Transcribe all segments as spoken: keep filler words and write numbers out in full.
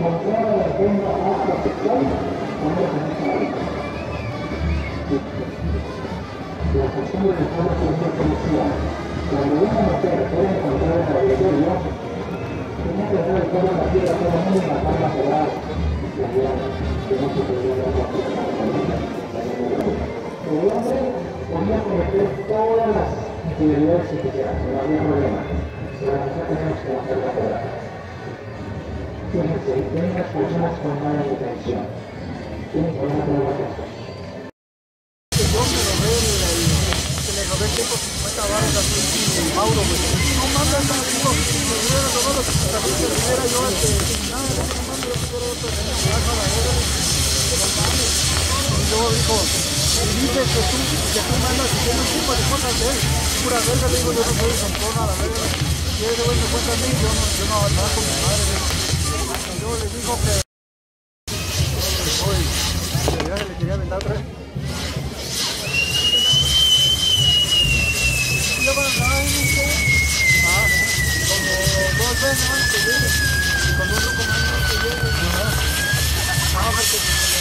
encontrar la agenda hasta sexual, cuando se necesita. La costumbre de forma de policía. Cuando una mujer puede encontrar el laboratorio, tiene que hacer el cómo la tierra todo el mundo en la palma solar. La llama, que no se podría dar la puerta a la familia. El hombre podía cometer todas las infidelidades que quisiera, no había problema. Pero la mujer tenemos que hacer la verdad. Fíjense, tienen las personas con mala intención. Tienen que hablar de la cosa. Robé ciento cincuenta baros así en Mauro, güey. No mames, amigo, me hubiera robado los cincuenta que hubiera yo antes. Nada, no mames, yo quiero otro de la casa, la verga. No mames. Y luego dijo, y dice que tú, que tú mandas y tienes un tipo de cosas de él. Pura verga, le digo, yo no soy de Santona, la verga. Y ese güey me cuenta a mí, yo no, yo no hablaba con mi madre, güey. Y luego le dijo que, oye, que le quería vender otra vez. Yo cuando estaba en un show, ah, como dos veces antes que llegue, y con otro como antes que llegue, ah, porque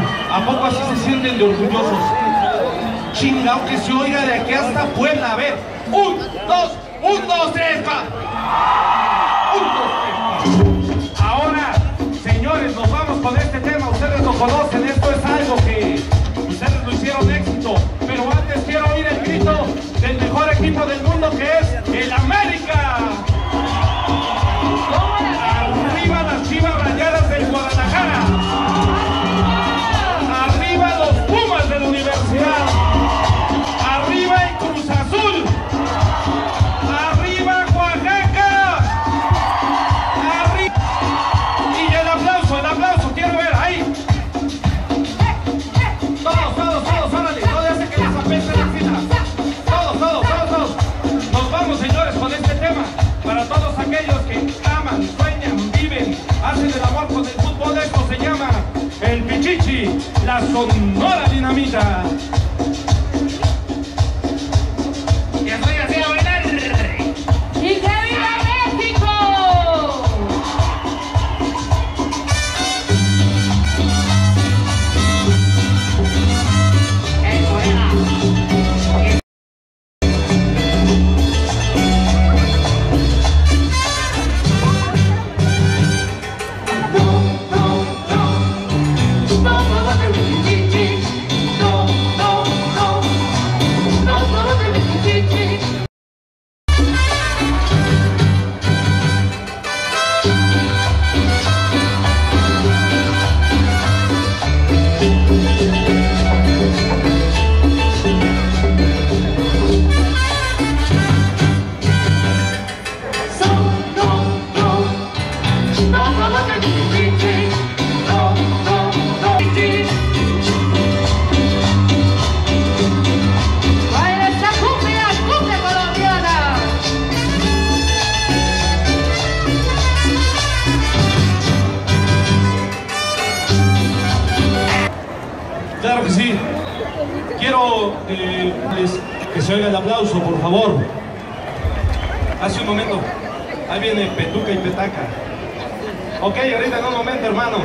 ¿A poco así se sienten de orgullosos? Chingao, que se oiga de aquí hasta Puebla. A ver, un, dos, un, dos, tres, va. Un, dos, tres, va. Ahora, señores, nos vamos con este tema. Ustedes lo conocen, esto es algo que ustedes lo hicieron éxito. Pero antes quiero oír el grito del mejor equipo del mundo, que es el América. Arriba las Chivas Rayadas del Guadalajara. Arriba los Pumas de la Universidad. Arriba el Cruz Azul. Arriba Oaxaca. Arriba. Y el aplauso, el aplauso, quiero ver ahí. Todos, todos, todos, órale, no le hace que les apeste la fila. Todos, todos, todos, todos. Nos vamos, señores, con este tema. Para todos aquellos que aman, sueñan, viven, hacen el amor con el fútbol, esto se llama el Pichichi, la Sonora Dinamita. Y estoy así a bailar. ¡Y que viva México! ¡Eso era! Claro que sí. Quiero eh, les, que se oiga el aplauso, por favor. Hace un momento. Ahí viene Petuca y Petaca. Ok, ahorita en un momento, hermano.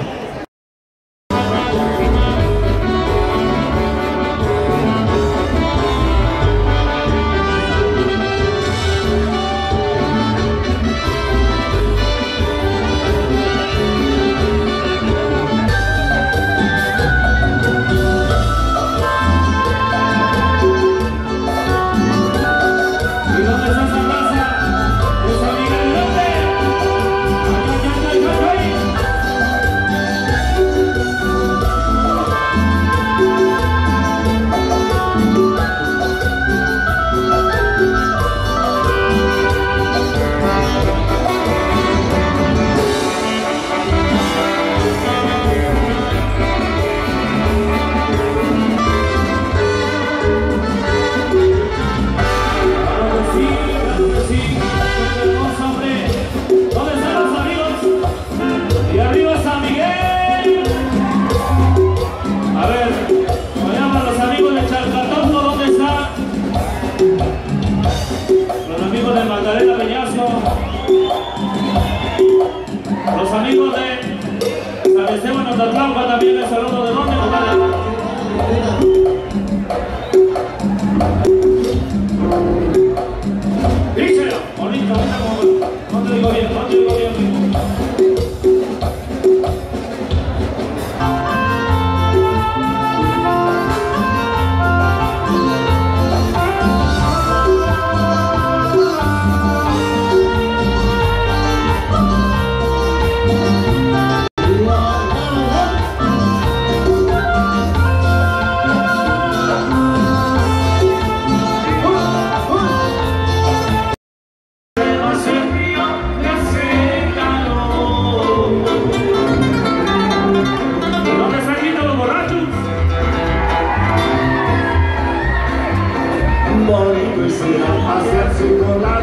Los amigos de San Esteban de Atlampa también les saludo. ¿De dónde, compadre? Díselo, bonito, bonito, como no te digo bien, no te digo bien. Bonito y será pasearse con la